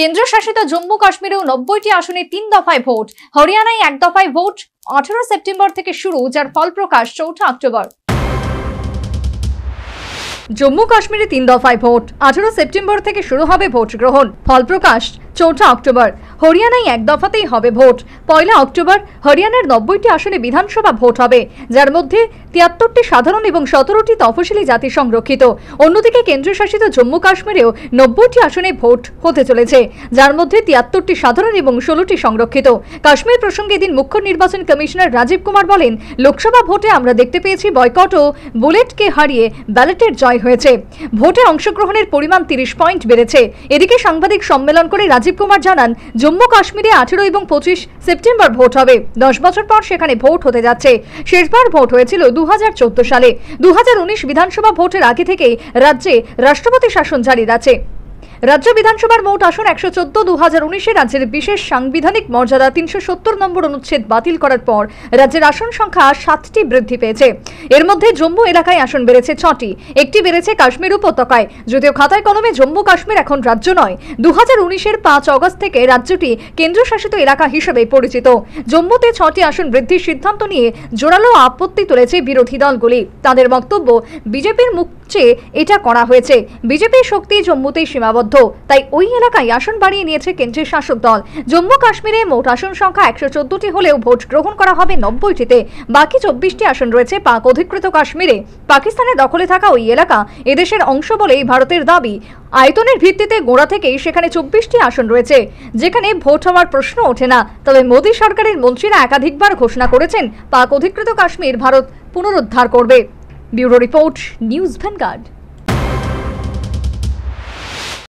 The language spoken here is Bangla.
কেন্দ্রশাসিত জম্মু কাশ্মীরেও 90টি আসনে 3 দফায় ভোট। হরিয়ানায় 1 দফায় ভোট 18 সেপ্টেম্বর থেকে শুরু, যার ফল প্রকাশ 4 অক্টোবর। জম্মু কাশ্মীরে 3 দফায় ভোট, 18 সেপ্টেম্বর থেকে শুরু হবে ভোট গ্রহণ, ফল প্রকাশ 4 অক্টোবর। হরিয়ানায় 1 দফাতেই হবে ভোট, 1 অক্টোবর। হরিয়ানার 90টি আসনে বিধানসভা ভোট হবে, যার মধ্যে 73টি সাধারণ এবং 17টি তফসিলি জাতি সংরক্ষিত। অন্যদিকে কেন্দ্রশাসিত জম্মু কাশ্মীরেও 90টি আসনে ভোট হতে চলেছে, যার মধ্যে 73টি সাধারণ এবং 16টি সংরক্ষিত। কাশ্মীর প্রসঙ্গে এদিন মুখ্য নির্বাচন কমিশনার রাজীব কুমার বলেন, লোকসভা ভোটে আমরা দেখতে পেয়েছি বয়কট ও বুলেটকে হারিয়ে ব্যালটের জয় হয়েছে। ভোটে অংশগ্রহণের পরিমাণ 30 পয়েন্ট বেড়েছে। এদিকে সাংবাদিক সম্মেলন করে রাজীব কুমার জানান, জম্মু কাশ্মীরে 18 এবং 25 সেপ্টেম্বর ভোট হবে। 10 বছর পর সেখানে ভোট হতে যাচ্ছে। শেষবার ভোট হয়েছিল 2014 সালে। 2019 বিধানসভা ভোটের আগে থেকেই রাজ্যে রাষ্ট্রপতি শাসন জারি আছে। রাজ্য বিধানসভার মোট আসন 114। 2019-এ রাজ্যের বিশেষ সাংবিধানিক মর্যাদা 370 নম্বর অনুচ্ছেদ বাতিল করার পর রাজ্যের আসন সংখ্যা 7টি বৃদ্ধি পেয়েছে। এর মধ্যে জম্মু এলাকায় আসন বেড়েছে 6টি, একটি বেড়েছে কাশ্মীর উপত্যকায়। যদিও খাতায় কলমে জম্মু কাশ্মীর এখন রাজ্য নয়। 2019-এর 5 অগস্ট থেকে রাজ্যটি কেন্দ্রশাসিত এলাকা হিসেবে পরিচিত। জম্মুতে 6টি আসন বৃদ্ধির সিদ্ধান্ত নিয়ে জোরালো আপত্তি তুলেছে বিরোধী দলগুলি। তাদের বক্তব্য, বিজেপির মুখ চেয়ে এটা করা হয়েছে। বিজেপির শক্তি জম্মুতেই সীমাবদ্ধ, তাই ওই এলাকায় আসন বাড়িয়ে নিয়েছে কেন্দ্রের শাসক দল। জম্মু কাশ্মীরে মোট আসন সংখ্যা 114টি হলেও ভোট গ্রহণ করা হবে 90টিতে। বাকি 24টি আসন রয়েছে পাক অধিকৃত কাশ্মীরে। পাকিস্তানের দখলে থাকা ওই এলাকা এদেশের অংশ বলেই ভারতের দাবি। আয়তনের ভিত্তিতে গোড়া থেকেই সেখানে 24টি আসন রয়েছে, যেখানে ভোট হওয়ার প্রশ্ন ওঠে না। তবে মোদী সরকারের মন্ত্রীরা একাধিকবার ঘোষণা করেছেন, পাক অধিকৃত কাশ্মীর ভারত পুনরুদ্ধার করবে। Bureau report, news vanguard.